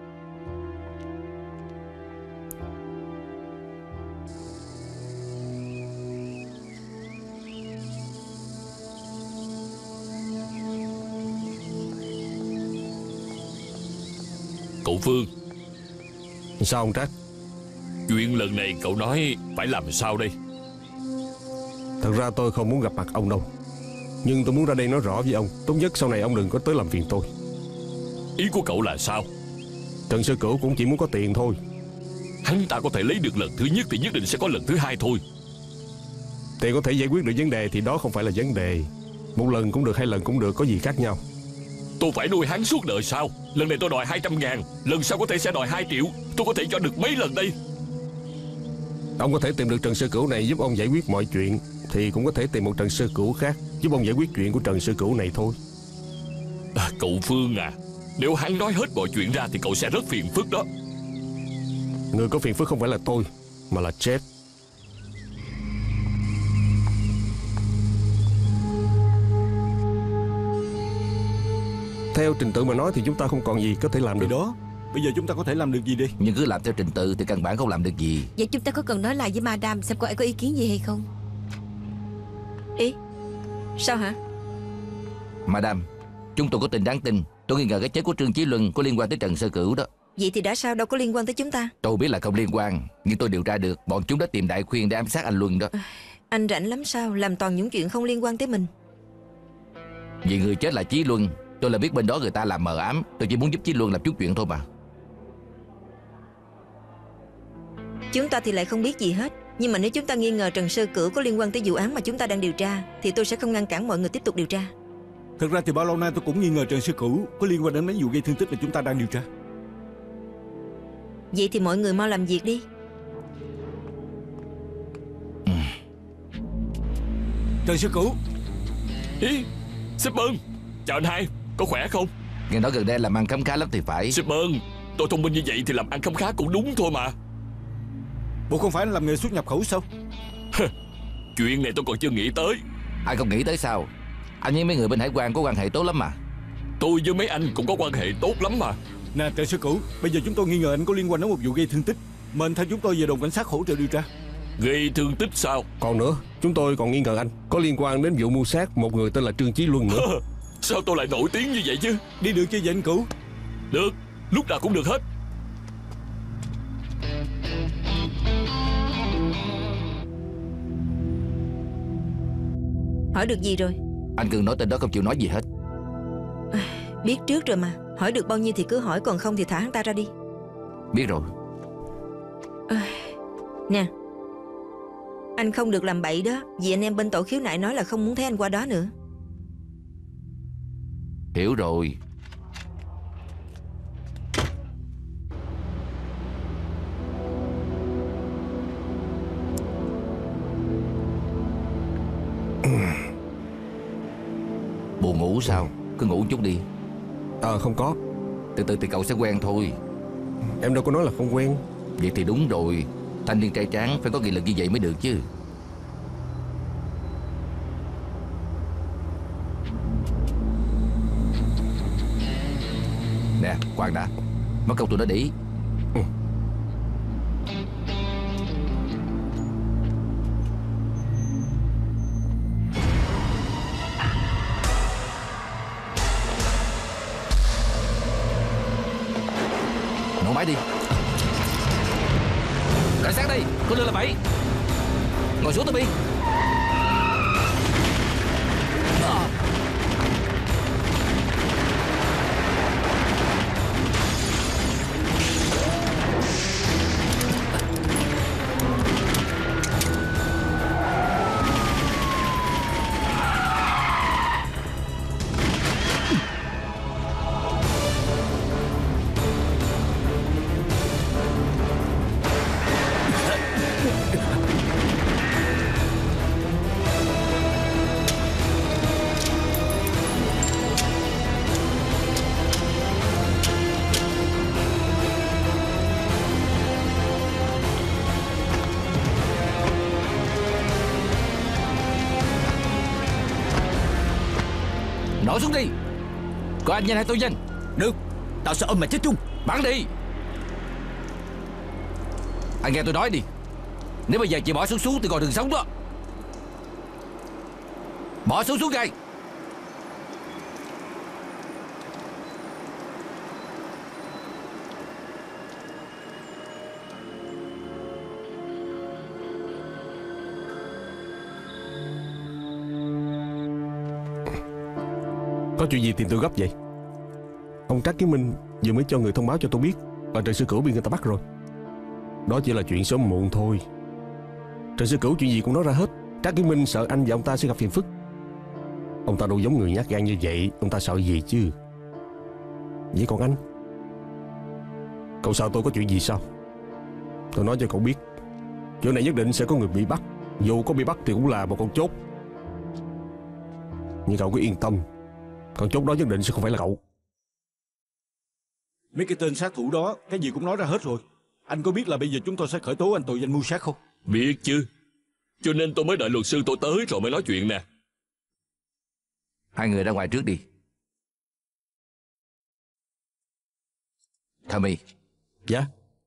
Cậu Phương. Sao ông Trác? Chuyện lần này cậu nói phải làm sao đây? Thật ra tôi không muốn gặp mặt ông đâu. Nhưng tôi muốn ra đây nói rõ với ông. Tốt nhất sau này ông đừng có tới làm phiền tôi. Ý của cậu là sao? Trần Sư Cửu cũng chỉ muốn có tiền thôi. Hắn ta có thể lấy được lần thứ nhất thì nhất định sẽ có lần thứ hai thôi. Tiền có thể giải quyết được vấn đề thì đó không phải là vấn đề. Một lần cũng được, hai lần cũng được, có gì khác nhau. Tôi phải nuôi hắn suốt đời sao? Lần này tôi đòi hai trăm ngàn, lần sau có thể sẽ đòi hai triệu. Tôi có thể cho được mấy lần đây? Ông có thể tìm được Trần Sư Cửu này giúp ông giải quyết mọi chuyện, thì cũng có thể tìm một Trần Sư Cửu khác giúp ông giải quyết chuyện của Trần Sư Cửu này thôi. À, cậu Phương à, nếu hắn nói hết mọi chuyện ra thì cậu sẽ rất phiền phức đó. Người có phiền phức không phải là tôi, mà là Jeff. Theo trình tự mà nói thì chúng ta không còn gì có thể làm được. Thì đó, bây giờ chúng ta có thể làm được gì đi? Nhưng cứ làm theo trình tự thì căn bản không làm được gì. Vậy chúng ta có cần nói lại với Madame xem cô ấy có ý kiến gì hay không? Ý? Sao hả? Madame, chúng tôi có tin đáng tin. Tôi nghi ngờ cái chết của Trương Chí Luân có liên quan tới Trần Sư Cửu đó. Vậy thì đã sao, đâu có liên quan tới chúng ta. Tôi biết là không liên quan, nhưng tôi điều tra được bọn chúng đã tìm Đại Khuyên để ám sát anh Luân đó. Anh rảnh lắm sao, làm toàn những chuyện không liên quan tới mình. Vì người chết là Chí Luân, tôi là biết bên đó người ta làm mờ ám. Tôi chỉ muốn giúp Chí Luân làm chút chuyện thôi mà. Chúng ta thì lại không biết gì hết. Nhưng mà nếu chúng ta nghi ngờ Trần Sư Cửu có liên quan tới vụ án mà chúng ta đang điều tra, thì tôi sẽ không ngăn cản mọi người tiếp tục điều tra. Thực ra thì bao lâu nay tôi cũng nghi ngờ Trần Sư Cửu có liên quan đến mấy vụ gây thương tích mà chúng ta đang điều tra. Vậy thì mọi người mau làm việc đi. ừ. Trần Sư Cửu. Ý, sếp ơn. Chào anh hai, có khỏe không? Nghe nói gần đây làm ăn khấm khá lắm thì phải. Sếp ơn, tôi thông minh như vậy thì làm ăn khấm khá cũng đúng thôi mà. Bộ không phải làm nghề xuất nhập khẩu sao? Chuyện này tôi còn chưa nghĩ tới. Ai không nghĩ tới sao? Anh với mấy người bên hải quan có quan hệ tốt lắm mà. Tôi với mấy anh cũng có quan hệ tốt lắm mà. Nè Trần Sư Cửu, bây giờ chúng tôi nghi ngờ anh có liên quan đến một vụ gây thương tích. Mời anh theo chúng tôi về đồn cảnh sát hỗ trợ điều tra. Gây thương tích sao? Còn nữa, chúng tôi còn nghi ngờ anh có liên quan đến vụ mưu sát một người tên là Trương Chí Luân nữa. Sao tôi lại nổi tiếng như vậy chứ? Đi được chưa vậy anh Cửu? Được, lúc nào cũng được hết. Hỏi được gì rồi? Anh Cường nói tên đó không chịu nói gì hết. À, biết trước rồi mà. Hỏi được bao nhiêu thì cứ hỏi, còn không thì thả hắn ta ra đi. Biết rồi. À, nè, anh không được làm bậy đó. Vì anh em bên tổ khiếu nại nói là không muốn thấy anh qua đó nữa. Hiểu rồi. Buồn ngủ sao? Cứ ngủ chút đi. Ờ à, không có. Từ từ thì cậu sẽ quen thôi. Em đâu có nói là không quen. Vậy thì đúng rồi. Thanh niên trai tráng phải có nghị lực như vậy mới được chứ. Nè, khoan đã. Mất công tôi đã để ý. Ừ. Nổ máy đi. Cảnh sát đi, có lương là bậy. Ngồi xuống tôi đi. Nổ xuống đi. Có anh nhanh hay tôi nhanh? Được, tao sẽ ôm mày chết chung. Bắn đi. Anh nghe tôi nói đi. Nếu bây giờ chị bỏ xuống xuống thì còn đường sống đó. Bỏ xuống xuống ngay. Có chuyện gì tìm tôi gấp vậy? Ông Trác Kiến Minh vừa mới cho người thông báo cho tôi biết là Trần Sư Cửu bị người ta bắt rồi. Đó chỉ là chuyện sớm muộn thôi. Trần sư cửu chuyện gì cũng nói ra hết. Trác Kiến Minh sợ anh và ông ta sẽ gặp phiền phức. Ông ta đâu giống người nhát gan như vậy. Ông ta sợ gì chứ? Vậy còn anh? Cậu sợ tôi có chuyện gì sao? Tôi nói cho cậu biết, chỗ này nhất định sẽ có người bị bắt. Dù có bị bắt thì cũng là một con chốt. Nhưng cậu cứ yên tâm, con chốt đó nhất định sẽ không phải là cậu. Mấy cái tên sát thủ đó cái gì cũng nói ra hết rồi. Anh có biết là bây giờ chúng tôi sẽ khởi tố anh tội danh mưu sát không? Biết chứ. Cho nên tôi mới đợi luật sư tôi tới rồi mới nói chuyện nè. Hai người ra ngoài trước đi. Tommy. Dạ.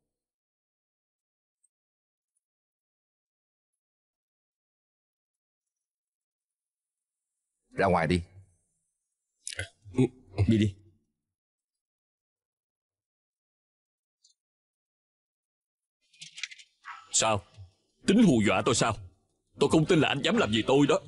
Ra ngoài đi. Đi đi. Sao? Tính hù dọa tôi sao? Tôi không tin là anh dám làm gì tôi đó.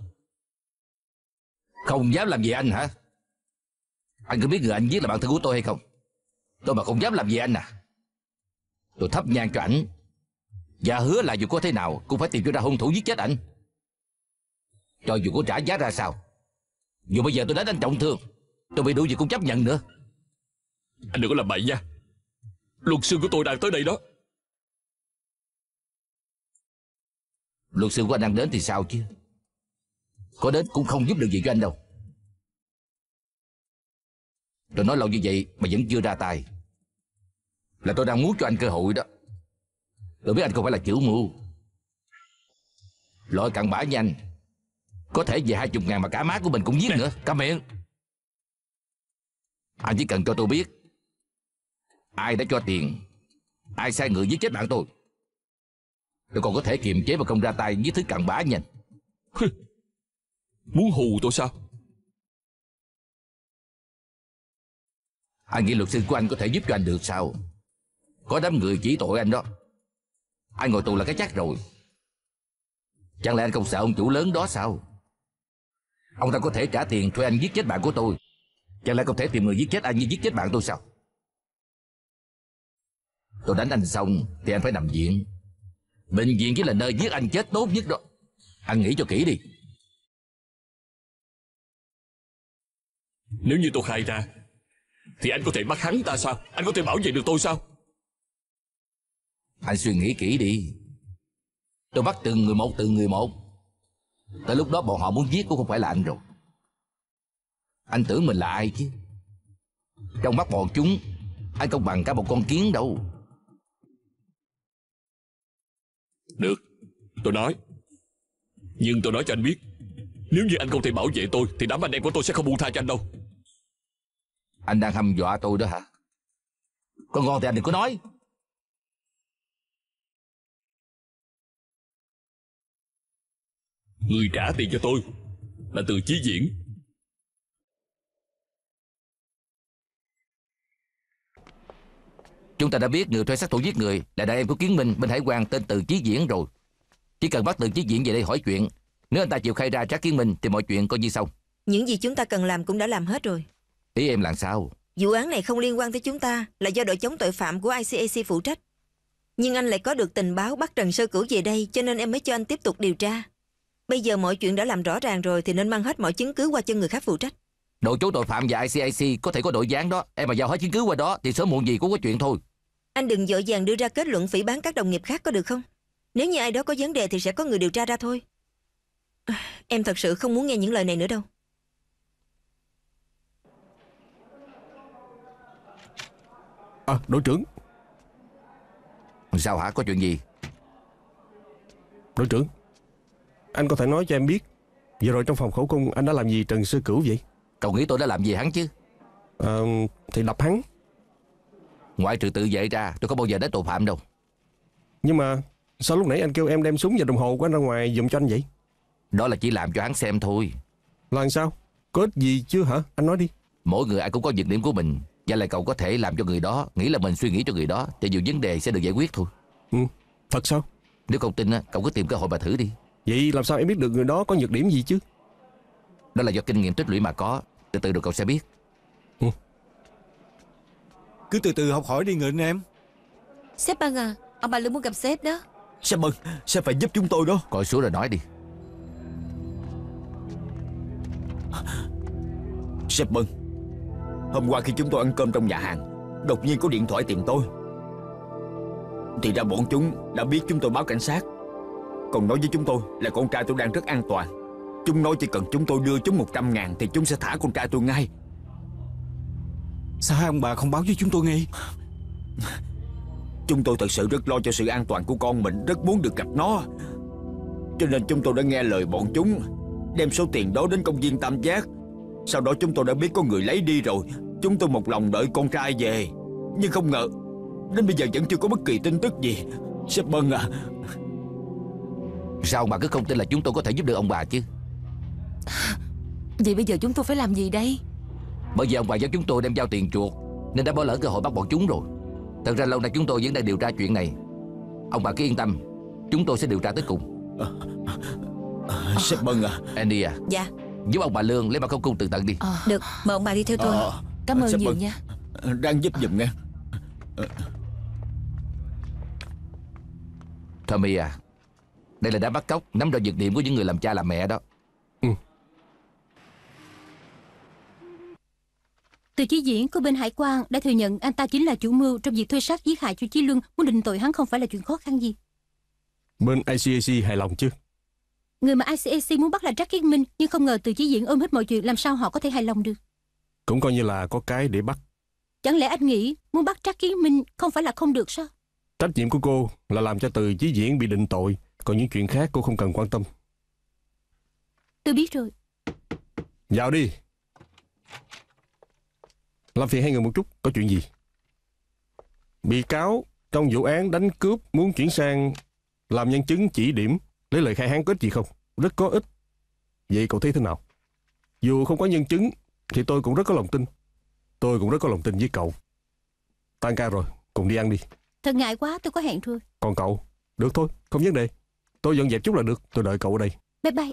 Không dám làm gì anh hả? Anh có biết người anh giết là bạn thân của tôi hay không? Tôi mà không dám làm gì anh à? Tôi thắp nhang cho ảnh, và hứa là dù có thế nào cũng phải tìm cho ra hung thủ giết chết ảnh. Cho dù có trả giá ra sao, dù bây giờ tôi đánh anh trọng thương, tôi bị đuổi gì cũng chấp nhận nữa. Anh đừng có làm bậy nha. Luật sư của tôi đang tới đây đó. Luật sư của anh đang đến thì sao chứ? Có đến cũng không giúp được gì cho anh đâu. Tôi nói lâu như vậy mà vẫn chưa ra tay, là tôi đang muốn cho anh cơ hội đó. Tôi biết anh không phải là chủ mưu. Loại cặn bã như anh có thể về hai chục ngàn mà cả má của mình cũng giết nữa. Câm miệng. Anh chỉ cần cho tôi biết ai đã cho tiền, ai sai người giết chết bạn tôi, tôi còn có thể kiềm chế và không ra tay với thứ cặn bã như anh. Muốn hù tôi sao? Anh nghĩ luật sư của anh có thể giúp cho anh được sao? Có đám người chỉ tội anh đó. Anh ngồi tù là cái chắc rồi. Chẳng lẽ anh không sợ ông chủ lớn đó sao? Ông ta có thể trả tiền thuê anh giết chết bạn của tôi. Chẳng lẽ không thể tìm người giết chết anh như giết chết bạn tôi sao? Tôi đánh anh xong thì anh phải nằm viện. Bệnh viện chỉ là nơi giết anh chết tốt nhất đó. Anh nghĩ cho kỹ đi. Nếu như tôi khai ra thì anh có thể bắt hắn ta sao? Anh có thể bảo vệ được tôi sao? Anh suy nghĩ kỹ đi. Tôi bắt từng người một từng người một. Tới lúc đó bọn họ muốn giết cũng không phải là anh rồi. Anh tưởng mình là ai chứ? Trong mắt bọn chúng, anh không bằng cả một con kiến đâu. Được, tôi nói. Nhưng tôi nói cho anh biết, nếu như anh không thể bảo vệ tôi thì đám anh em của tôi sẽ không buông tha cho anh đâu. Anh đang hăm dọa tôi đó hả? Con ngon thì anh đừng có nói. Người trả tiền cho tôi là Từ Chí Diễn. Chúng ta đã biết người thuê sát thủ giết người là đàn em của Kiến Minh bên hải quan tên Từ Chí Diễn rồi. Chỉ cần bắt Từ Chí Diễn về đây hỏi chuyện. Nếu anh ta chịu khai ra Trác Kiến Minh thì mọi chuyện coi như xong. Những gì chúng ta cần làm cũng đã làm hết rồi. Ý em là sao? Vụ án này không liên quan tới chúng ta, là do đội chống tội phạm của i xê a xê phụ trách. Nhưng anh lại có được tình báo bắt Trần Sơ Cửu về đây, cho nên em mới cho anh tiếp tục điều tra. Bây giờ mọi chuyện đã làm rõ ràng rồi thì nên mang hết mọi chứng cứ qua cho người khác phụ trách. Đội chống tội phạm và i xê a xê có thể có đội gián đó. Em mà giao hết chứng cứ qua đó thì sớm muộn gì cũng có chuyện thôi. Anh đừng vội vàng đưa ra kết luận phỉ báng các đồng nghiệp khác có được không? Nếu như ai đó có vấn đề thì sẽ có người điều tra ra thôi. Em thật sự không muốn nghe những lời này nữa đâu. À, đội trưởng. Sao hả? Có chuyện gì? Đội trưởng, anh có thể nói cho em biết vừa rồi trong phòng khẩu cung anh đã làm gì Trần Sư Cửu vậy? Cậu nghĩ tôi đã làm gì hắn chứ? À, thì đập hắn. Ngoại trừ tự vệ ra tôi có bao giờ đánh tội phạm đâu. Nhưng mà sao lúc nãy anh kêu em đem súng và đồng hồ của anh ra ngoài dùng cho anh vậy? Đó là chỉ làm cho hắn xem thôi. Là sao? Có ích gì chứ hả? Anh nói đi. Mỗi người ai cũng có nhược điểm của mình. Và lại cậu có thể làm cho người đó nghĩ là mình suy nghĩ cho người đó, thì nhiều vấn đề sẽ được giải quyết thôi. Ừ, thật sao? Nếu không tin cậu cứ tìm cơ hội mà thử đi. Vậy làm sao em biết được người đó có nhược điểm gì chứ? Đó là do kinh nghiệm tích lũy mà có. Từ từ rồi cậu sẽ biết. Ừ. Cứ từ từ học hỏi đi người anh em. Sếp Băng à, Ông bà Lương muốn gặp sếp đó. Sếp ơi, sếp phải giúp chúng tôi đó. Coi xuống rồi nói đi. Sếp ơi, hôm qua khi chúng tôi ăn cơm trong nhà hàng, đột nhiên có điện thoại tìm tôi. Thì ra bọn chúng đã biết chúng tôi báo cảnh sát, còn nói với chúng tôi là con trai tôi đang rất an toàn. Chúng nói chỉ cần chúng tôi đưa chúng một trăm ngàn thì chúng sẽ thả con trai tôi ngay. Sao hai ông bà không báo với chúng tôi ngay? Chúng tôi thật sự rất lo cho sự an toàn của con mình, rất muốn được gặp nó. Cho nên chúng tôi đã nghe lời bọn chúng, đem số tiền đó đến công viên Tam Giác. Sau đó chúng tôi đã biết có người lấy đi rồi. Chúng tôi một lòng đợi con trai về, nhưng không ngờ đến bây giờ vẫn chưa có bất kỳ tin tức gì. Sếp Bân à, sao ông bà cứ không tin là chúng tôi có thể giúp được ông bà chứ? Vậy bây giờ chúng tôi phải làm gì đây? Bởi vì ông bà giáo chúng tôi đem giao tiền chuộc nên đã bỏ lỡ cơ hội bắt bọn chúng rồi. Thật ra lâu nay chúng tôi vẫn đang điều tra chuyện này. Ông bà cứ yên tâm, chúng tôi sẽ điều tra tới cùng. à, à, Sếp Bân à. Andy à, Dạ. giúp ông bà Lương lấy mặt không cung tường tận đi. À, Được, mời ông bà đi theo tôi. à, Cảm ơn Sếp nhiều Bân, nha. đang giúp giùm nghe. à, Tommy à, đây là đã bắt cóc, nắm rõ nhược điểm của những người làm cha làm mẹ đó. Ừ. Từ Chí Diễn của bên hải quan đã thừa nhận anh ta chính là chủ mưu trong việc thuê sát giết hại Chu Chí Luân. Muốn định tội hắn không phải là chuyện khó khăn gì. Bên i xê a xê hài lòng chứ? Người mà i xê a xê muốn bắt là Trác Kiến Minh, nhưng không ngờ Từ Chí Diễn ôm hết mọi chuyện, làm sao họ có thể hài lòng được. Cũng coi như là có cái để bắt. Chẳng lẽ anh nghĩ muốn bắt Trác Kiến Minh không phải là không được sao? Trách nhiệm của cô là làm cho Từ Chí Diễn bị định tội, còn những chuyện khác cô không cần quan tâm. Tôi biết rồi. Vào đi. Làm phiền hai người một chút, có chuyện gì? Bị cáo trong vụ án đánh cướp muốn chuyển sang làm nhân chứng chỉ điểm, lấy lời khai hắn có ích gì không? Rất có ích. Vậy cậu thấy thế nào? Dù không có nhân chứng thì tôi cũng rất có lòng tin. Tôi cũng rất có lòng tin với cậu. Tan ca rồi, cùng đi ăn đi. Thật ngại quá, tôi có hẹn rồi. Còn cậu? Được thôi, không vấn đề. Tôi dọn dẹp chút là được, tôi đợi cậu ở đây. Bye bye.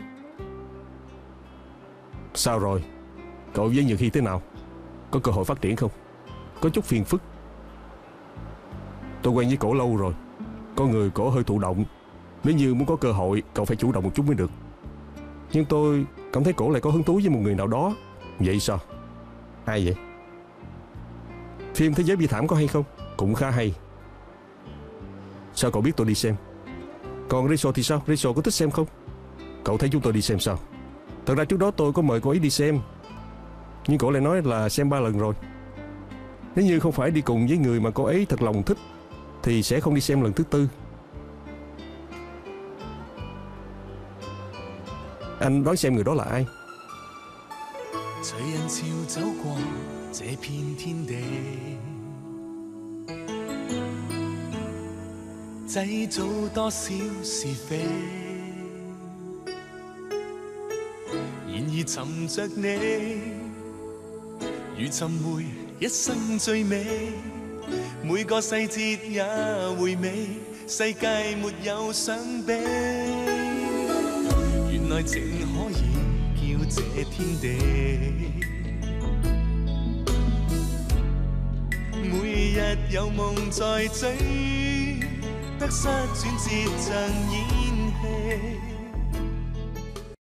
Sao rồi? Cậu với Nhược Hy thế nào? Có cơ hội phát triển không? Có chút phiền phức. Tôi quen với cổ lâu rồi. Con người cổ hơi thụ động. Nếu như muốn có cơ hội, cậu phải chủ động một chút mới được. Nhưng tôi cảm thấy cổ lại có hứng thú với một người nào đó. Vậy sao? Ai vậy? Phim Thế Giới Bi Thảm có hay không? Cũng khá hay. Sao cậu biết tôi đi xem? Còn Rachel thì sao? Rachel có thích xem không? Cậu thấy chúng tôi đi xem sao? Thật ra trước đó tôi có mời cô ấy đi xem, nhưng cô lại nói là xem ba lần rồi. Nếu như không phải đi cùng với người mà cô ấy thật lòng thích thì sẽ không đi xem lần thứ tư. Anh đoán xem người đó là ai? 隨人潮走過這片天地，製造多少是非，然而尋着你，如尋回一生最美，每個細節也回味，世界沒有相比，原來情可以叫這天地，每日有夢在追，得失轉折像演戲。